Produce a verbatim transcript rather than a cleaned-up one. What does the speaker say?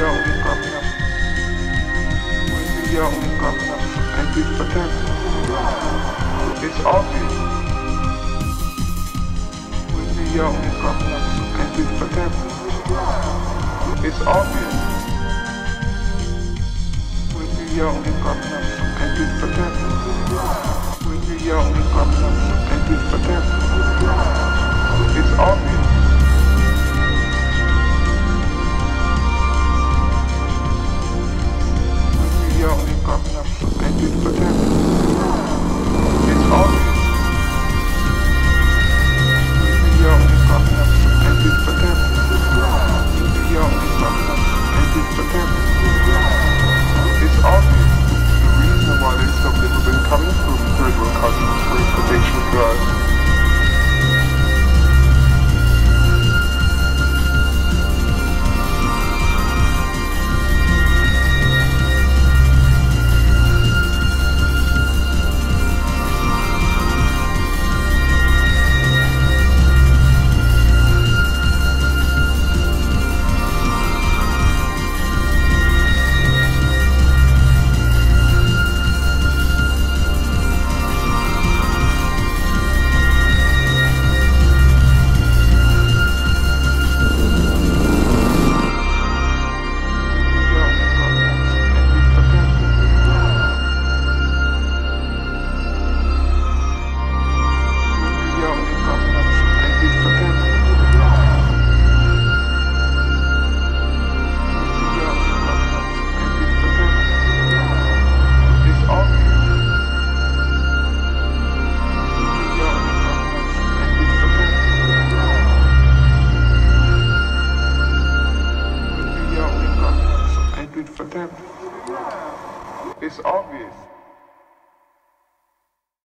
yelling coming up. When the yelling coming up and it's pretend. It's obvious. When the yelling coming up and it's pretend. It's obvious. When the yelling coming up and it's pretend. When the yelling coming up and it's pretend. It's obvious. Yelling coming up and it's pretend. It's obvious. The yelling coming up and it's pretend. The yelling coming up and it's pretend. It's obvious. The reason why there's so little been coming from third world countries for importation of drugs. For them, it's obvious.